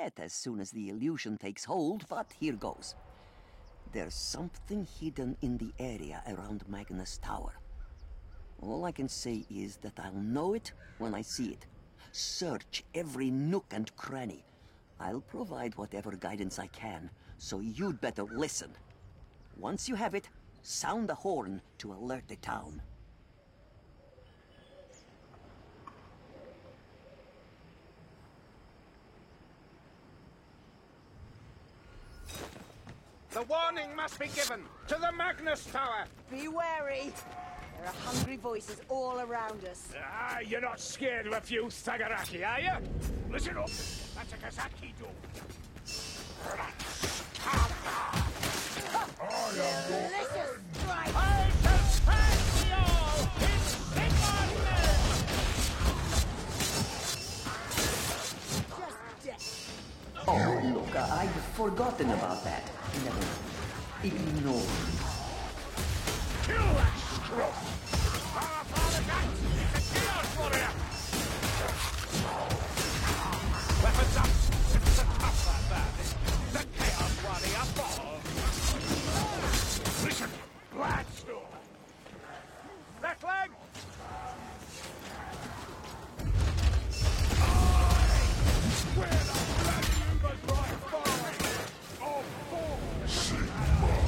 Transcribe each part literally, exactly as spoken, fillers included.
forget as soon as the illusion takes hold, but here goes. There's something hidden in the area around Magnus Tower. All I can say is that I'll know it when I see it. Search every nook and cranny. I'll provide whatever guidance I can, so you'd better listen. Once you have it, sound the horn to alert the town. The warning must be given to the Magnus Tower. Be wary. There are hungry voices all around us. Ah, you're not scared of a few Sagaraki, are you? Listen up. That's a Kazaki door. Delicious strike! I shall smash you all in single Just death. Oh, look, I- I'd forgotten about that. Never. Ignore me. Kill that scrub! Our father's axe is a chaos warrior! Weapons up! It's the tougher man. The chaos warrior falls! Listen, Gladstone! Left leg! Where the bloody Uber's right by! Oh, four!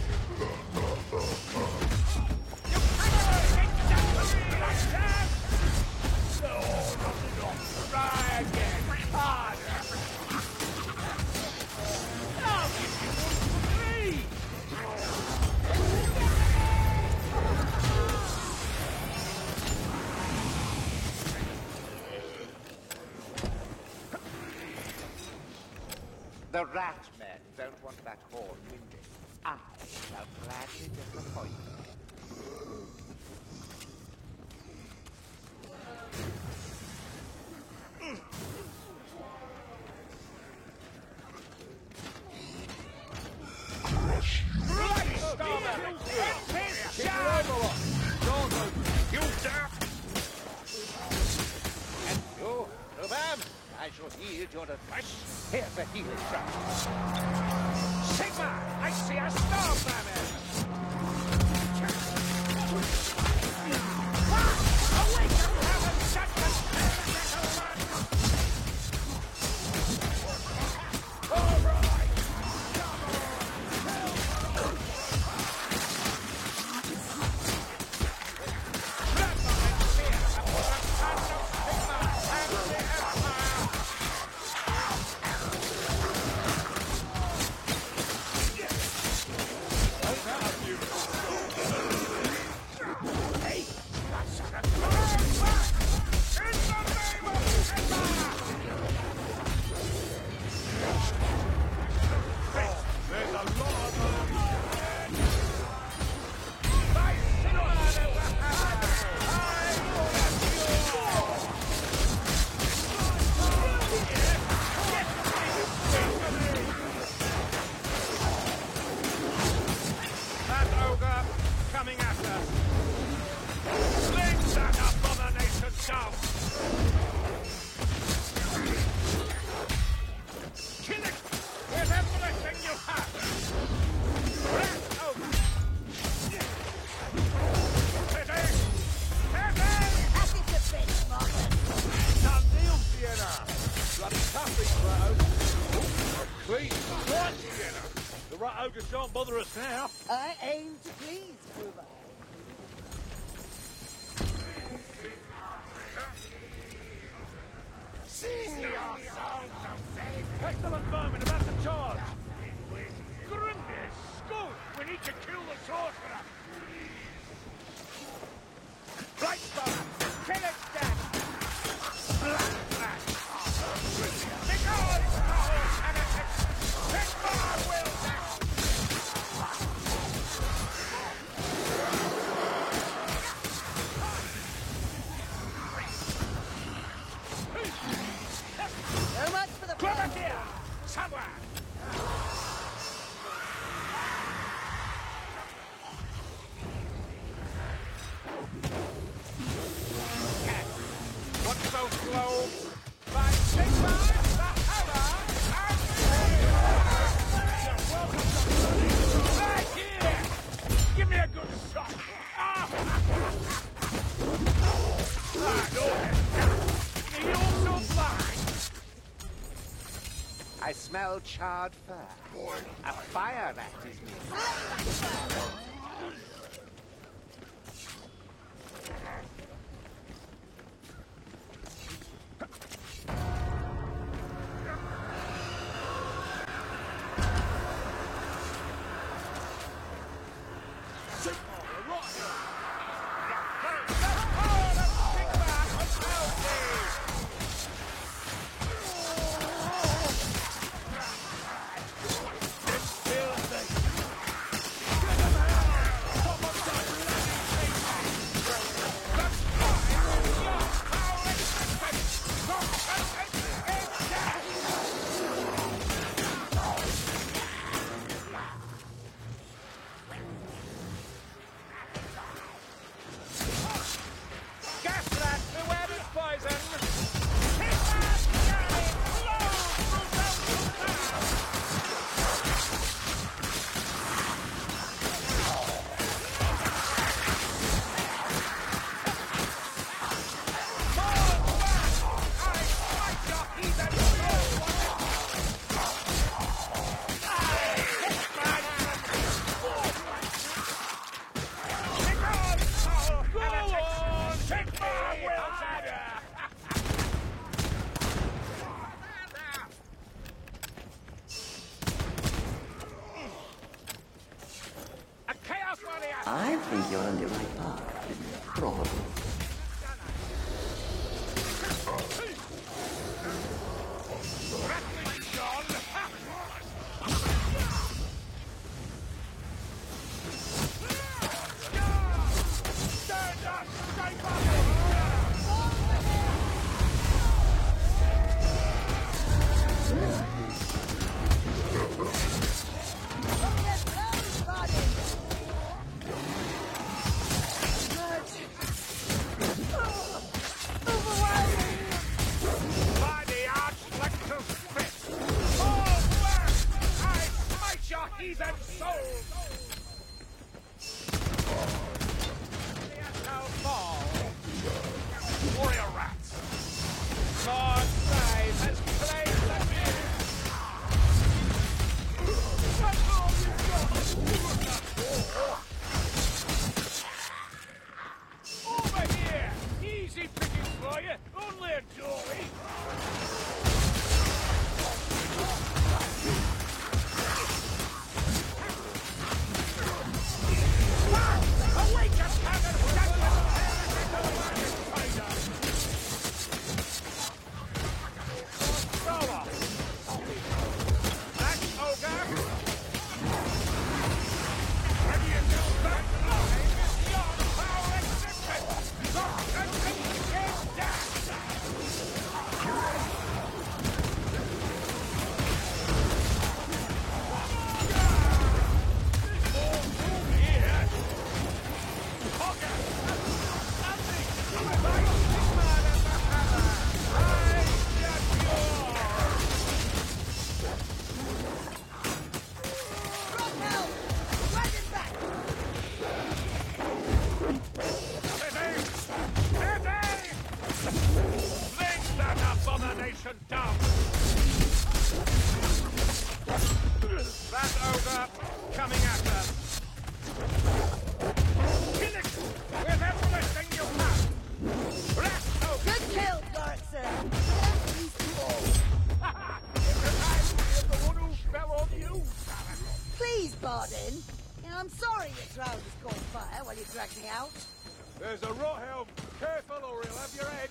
The rat men don't want that horn winded. I shall gladly disappoint them. Right, Starman! It's his job! You dare! And you, Rubam, I shall heed your advice. Here's a healing shot. Sigma, I see a Starman! Awaken, heaven, such a little one! All right! Coming at us! Sling that abomination down! Kill it! With everything you have! Rat over! Steady! Steady! Happy to finish, Martin. Done deal, Sienna! Bloody tough, these rat ogres! Clean! Right, Sienna! The rat ogres shan't bother us now! I aim to please, Gruber. See yourselves of faith! Excellent vermin, about to charge! Goodness, school! We need to kill the sorcerer! Right, Star! Kill it dead! Black rat! Because our heretics! Take our will down! So much I smell charred fur. A fire rat is near. I think you're on the right path. Probably. Bardin. You know, I'm sorry your trousers caught fire while you dragged me out. There's a rot helm. Careful or he'll have your head.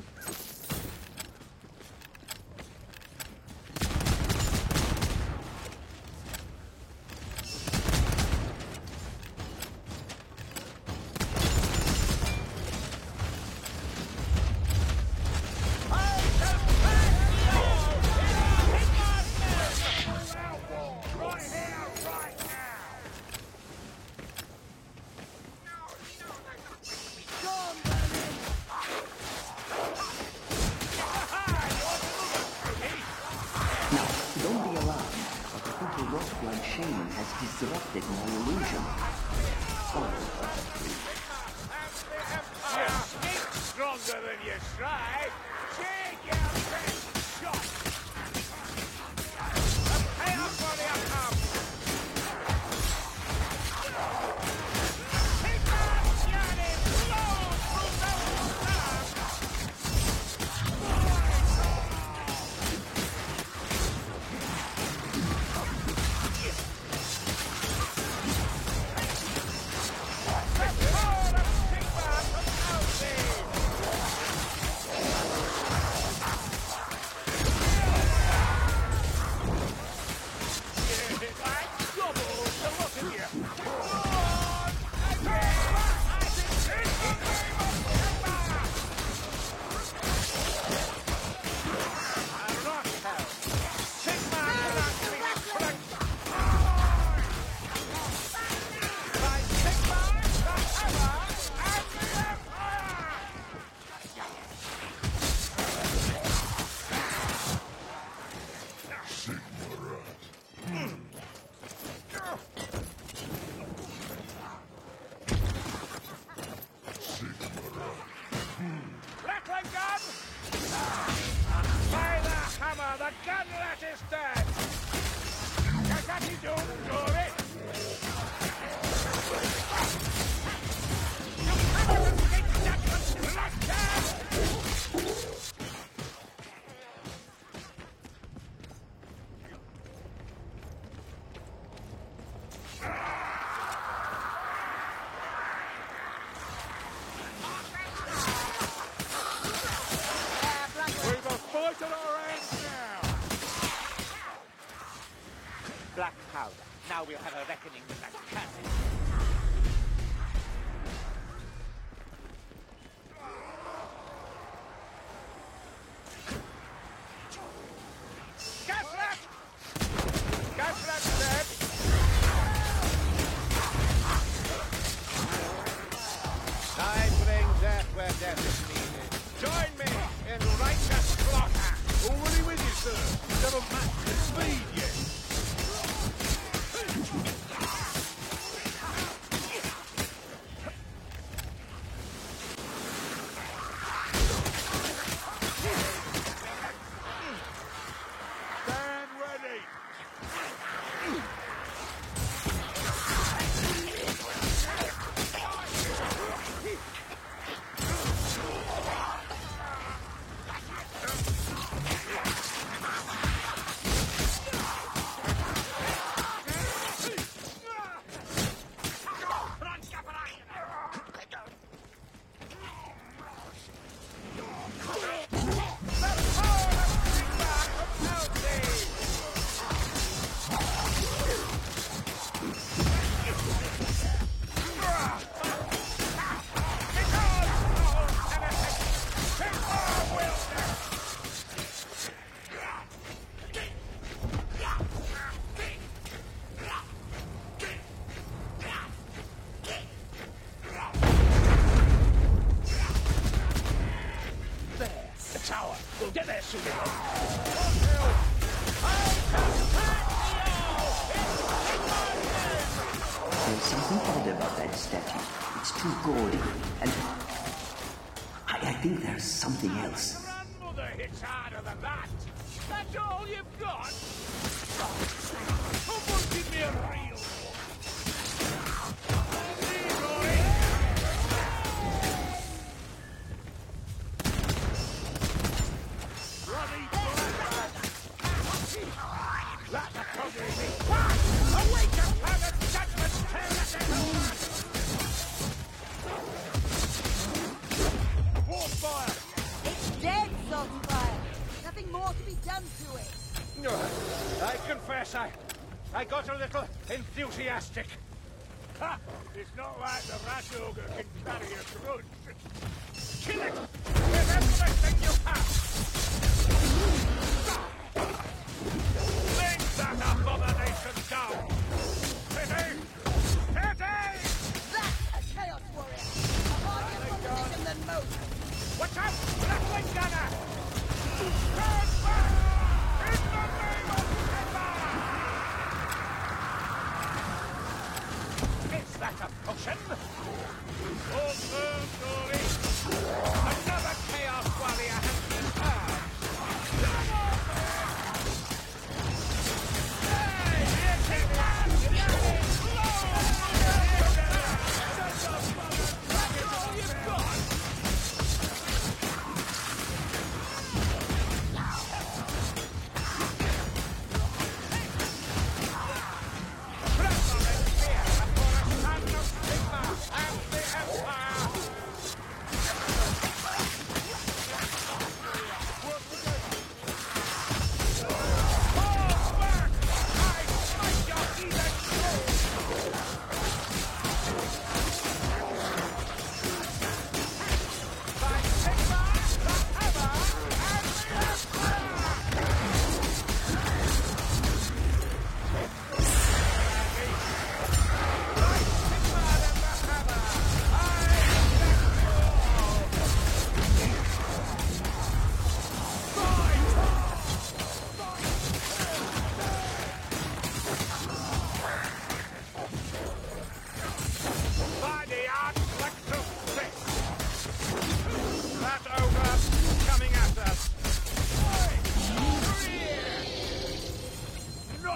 Disrupted my illusion. Oh, you stink stronger than you try. Take your best shot. Gaslat is dead! Gaslat don't do it! You cannot escape judgment, bloodshot! We've a fight at our hands now! Black powder. Now we'll have a reckoning with that cat. Gaslat! Gaslat's dead! I bring death where death is needed. Join me in righteous slaughter! Already with you, sir. Never matched the speed yet. Stand ready! We'll get there soon enough. There's something odd about that statue. It's too gaudy, and I, I think there's something else. Grandmother hits harder than that. That's all you've got? Someone give me a real Bloody blood! That's a problem. Awake up, Father! Judgment! Tear that everyone! War fire! It's dead, Saltfire. Nothing more to be done to it. I confess, I, I got a little enthusiastic. Ha! It's not like the rat ogre can carry a grudge. Kill it with everything you have. Bring that abomination down. Pity! Pity! That's a Chaos Warrior. A harder proposition than most. Watch out! Left-wing gunner! Stand back! In the name of Timber! Is that a potion? Hold firm, Dory! Another Chaos Warrior has been heard! Come on, man! Hey! Hit him, lad! That's all you've got!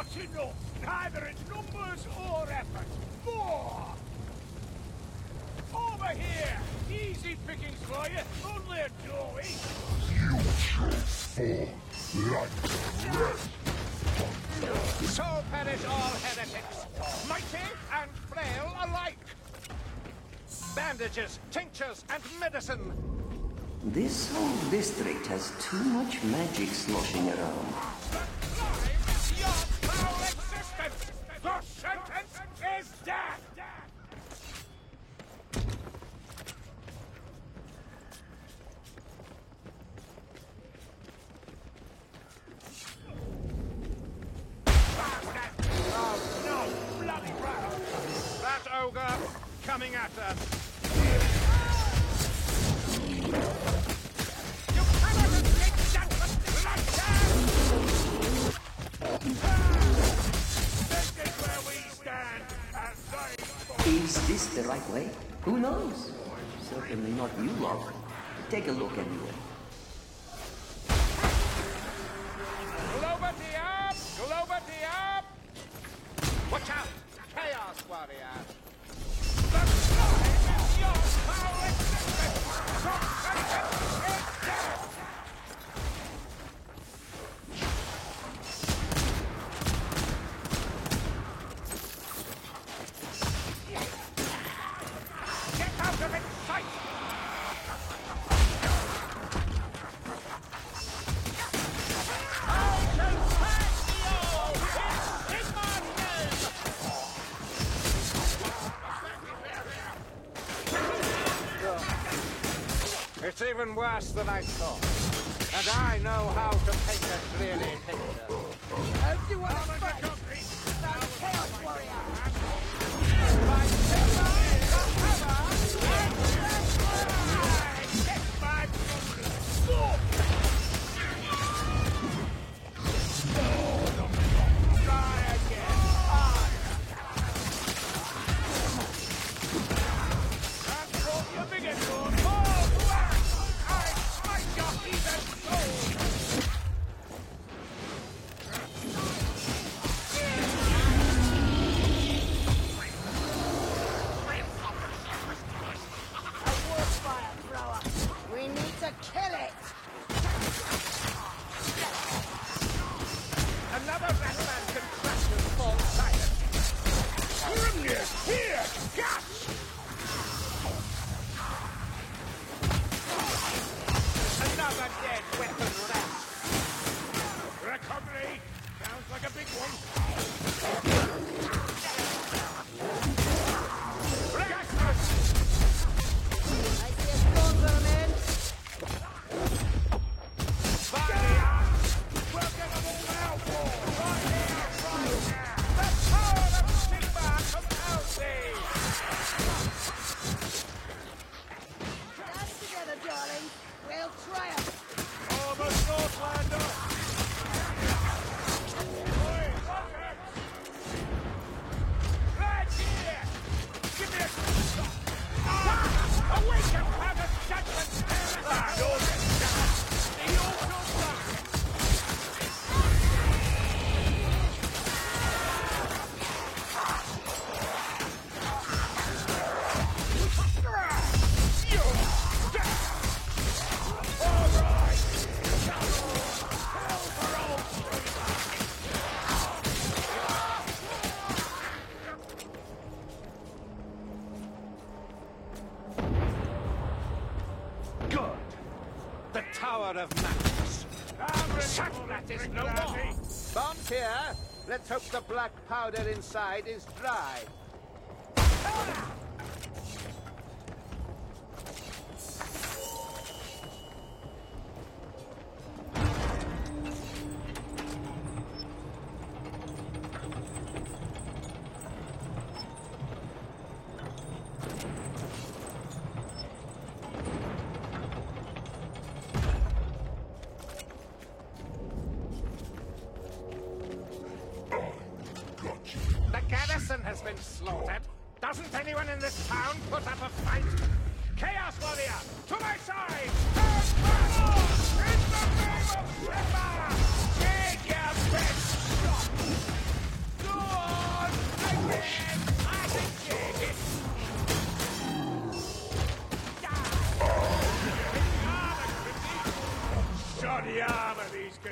Not enough, neither in numbers or effort. More! Over here! Easy pickings for you, only a doorway. You shall fall like the rest. So perish all heretics, mighty and frail alike. Bandages, tinctures, and medicine. This whole district has too much magic sloshing around. Sublime your foul existence! The sentence is death! Oh, no! Bloody rat! That ogre coming at us. You cannot escape judgment! This is where we stand, and they... Is this the right way? Who knows? Certainly not you lot. Take a look anyway. Globa Diab! Globa Diab! Watch out! Chaos Warrior! The slime is your foul existence! The sentence is death! Get out of its sight! I shall pass you all in Sigmar's It's even worse than I thought. And I know how to paint a clearly picture. As you want to fight, the Chaos Warrior. My Sigmar is forever Get my blood! Try again! Transport your biggest sword! Fall back! I smite your heathen soul! A wolffire thrower. We need to kill it. Another Ratman contractor falls silent. Grimness! Here! Catch! Another dead weapon left. Recovery! Sounds like a big one. I see a storm vermin. We'll get them all out, war! Right here, right now! The power of Sigmar compels thee! Stand together, darling. We'll triumph. Almost Northlander! Oi, right here! Give me a... Ah! Awaken, Father Judgment! Ah, you're the... The awful black! Good. The Tower of Magnus. That is no more. Bombs here. Let's hope the black powder inside is dry. The garrison has been slaughtered. Doesn't anyone in this town put up a fight? Chaos Warrior, to my side! Turn battle! In the name of Sigmar! Take your best shot!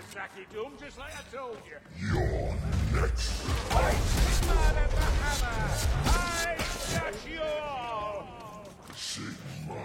Zacky Doom, just like I told you. You're next. I Sigmar and the hammer! I judge you all! Sigma.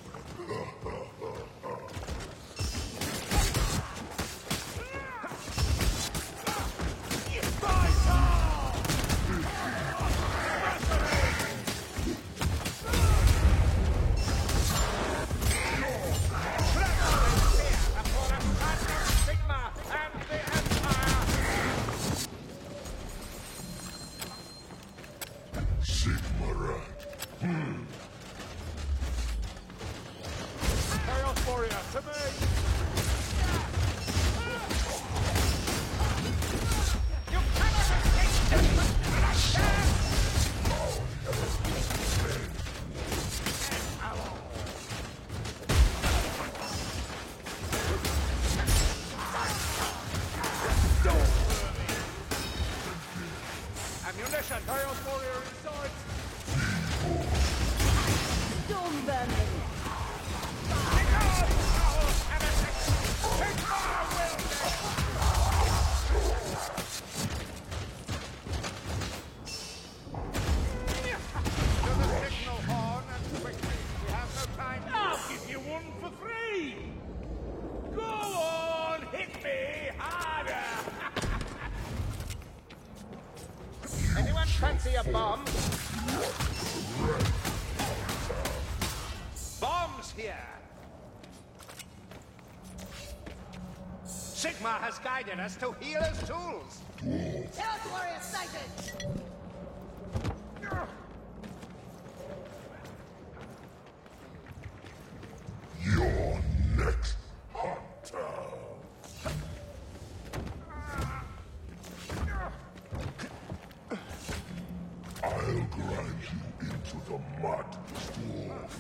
Fancy a bomb? Bombs here! Sigmar has guided us to healer's tools! Chaos Warrior sighted! You're next, Hunter. I'll grind you into the mud, dwarf.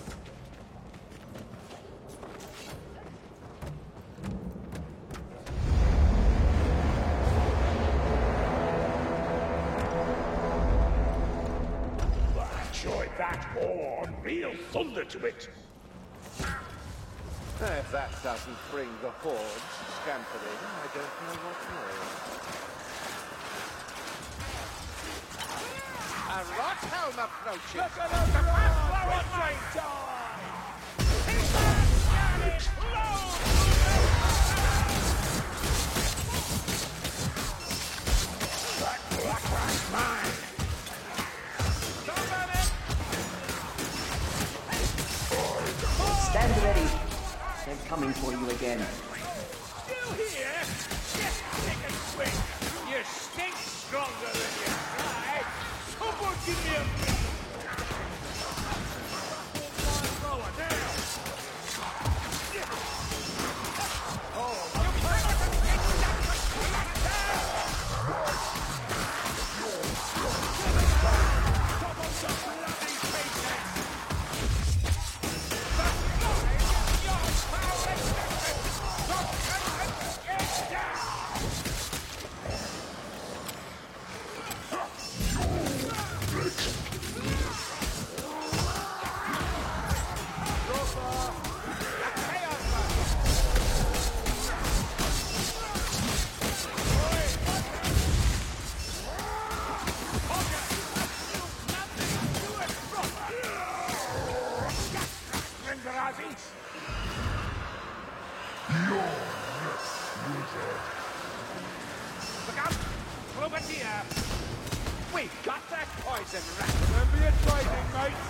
I enjoyed that horn. Real thunder to it. If that doesn't bring the hordes scampering, I don't know what will. A rot helm approaching! Look at the fast flowing light! He's got it! Low! Black, black, black, mine! Somebody! Stand ready. They're coming for you again. Still here? Yes, take a swing! You stink stronger than you try! Someone give me a beat! Thrower, down! Oh, you cannot escape that double the bloody faces! The knowledge of your power and get down! Look out! Clovertier! We got that poison rat! Remember your training, mate!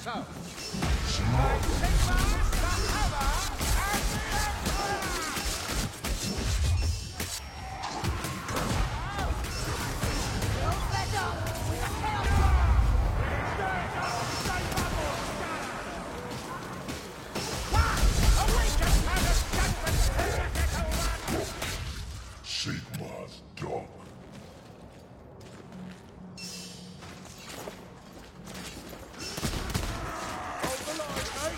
so. My Sigma, the Hammer, and the Emperor! Don't let up! We're hell! Stand up! Stay bubble! Awaken, man of judgment! Heretical one! Sigma's dog. Hold the line, mate!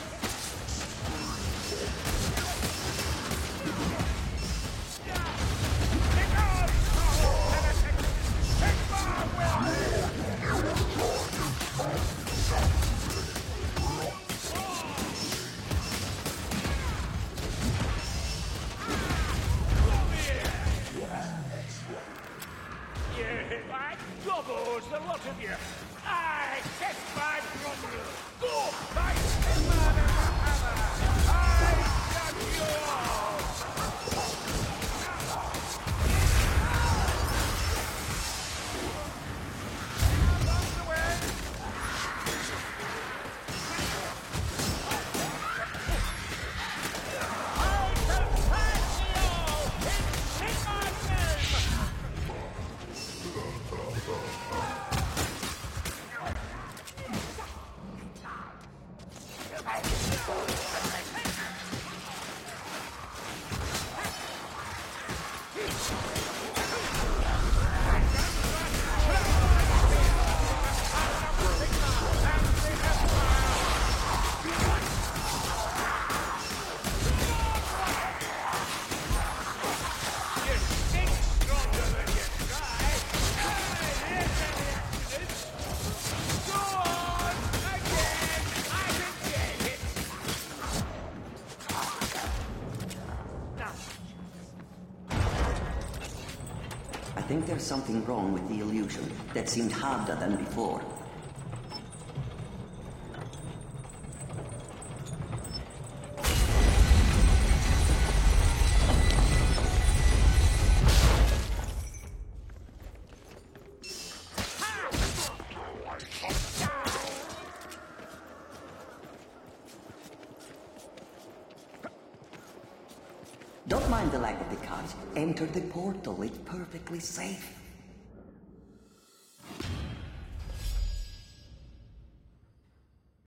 Kick on! Heretic! Sigma will! Yeah, I gobbles the lot of you. I test my problem. Go, my Sigma and the Hammer. I judge you all. Runs away. I shall pass you all in Sigma's name. You stink stronger than you try. Ah, here's any accidents. Go on, again. I can get it. Now, I think there's something wrong with the illusion that seemed harder than before. Don't mind the lack of the cards. Enter the portal. It's perfectly safe.